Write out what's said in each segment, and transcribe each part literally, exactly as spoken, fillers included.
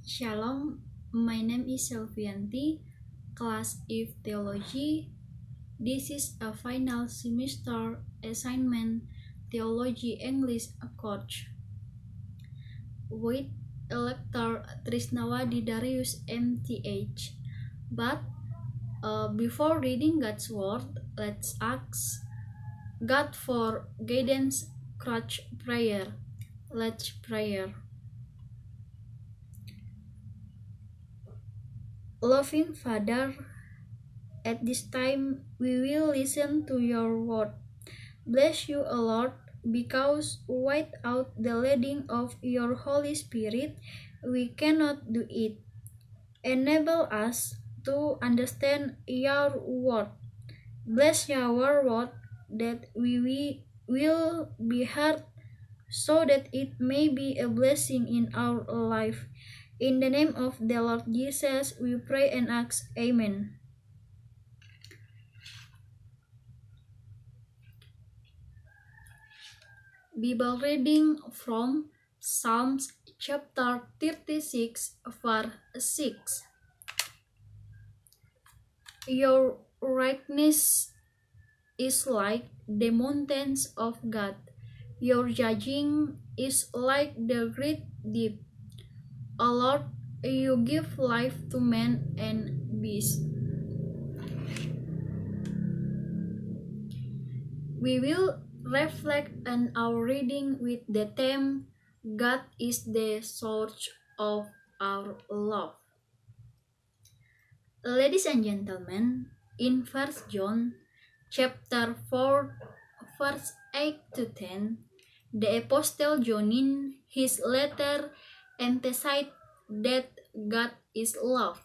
Shalom, my name is Selvianti, class If Theology. This is a final semester assignment Theology English course with Elector Trisnawadi Darius M T H. But uh, before reading God's Word, let's ask God for guidance. Crouch prayer. Let's prayer. Loving Father, at this time we will listen to your word. Bless you, O Lord, because without the leading of your Holy Spirit, we cannot do it. Enable us to understand your word. Bless your word that we, we will be heard so that it may be a blessing in our life. In the name of the Lord Jesus, we pray and ask, Amen. Bible reading from Psalms chapter thirty-six, verse six. Your rightness is like the mountains of God. Your judging is like the great deep. O Lord, you give life to man and beast. We will reflect on our reading with the theme, God is the source of our love. Ladies and gentlemen, in First John chapter four, verse eight to ten, the Apostle John in his letter emphasized that God is love.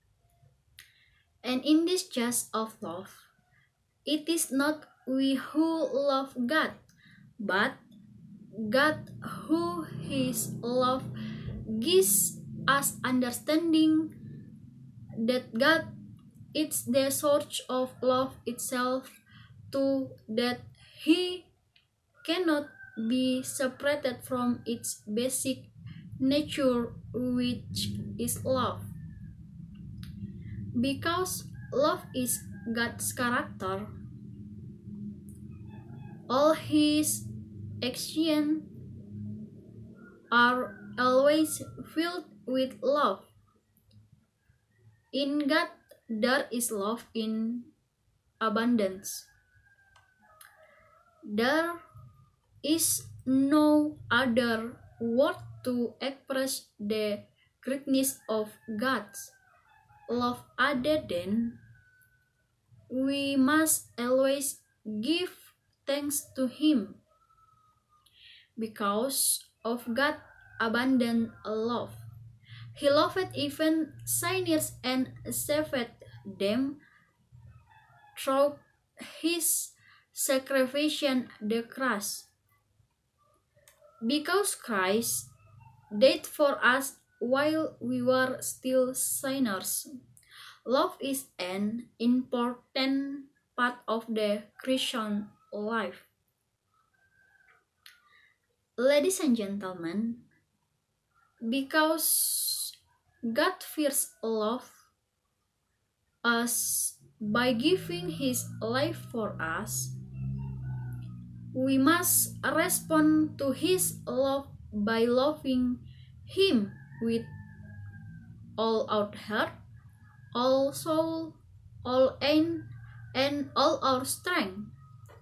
And in this just of love, it is not we who love God, but God who his love gives us understanding that God is the source of love itself, to that he cannot be separated from its basic nature, which is love. Because love is God's character, all his actions are always filled with love. In God, there is love in abundance. There is no other word to express the greatness of God's love other than we must always give thanks to Him because of God's abundant love. He loved even sinners and saved them through his sacrifice on the cross. Because Christ died for us while we were still sinners. Love is an important part of the Christian life. Ladies and gentlemen, because God first loved us by giving his life for us, we must respond to his love by loving him with all our heart, all soul, all aim, and all our strength.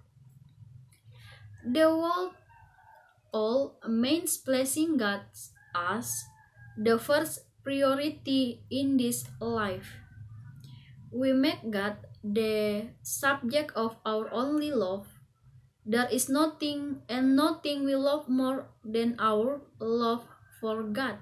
The world all means placing God as the first priority in this life. We make God the subject of our only love. There is nothing and nothing we love more than our love for God.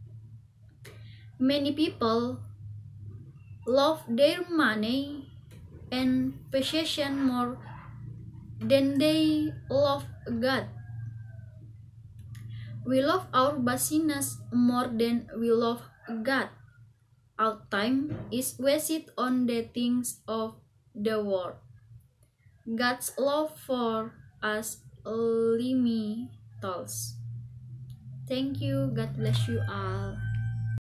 Many people love their money and possession more than they love God. We love our business more than we love God. Our time is wasted on the things of the world. God's love for us limitless. Thank you. God bless you all.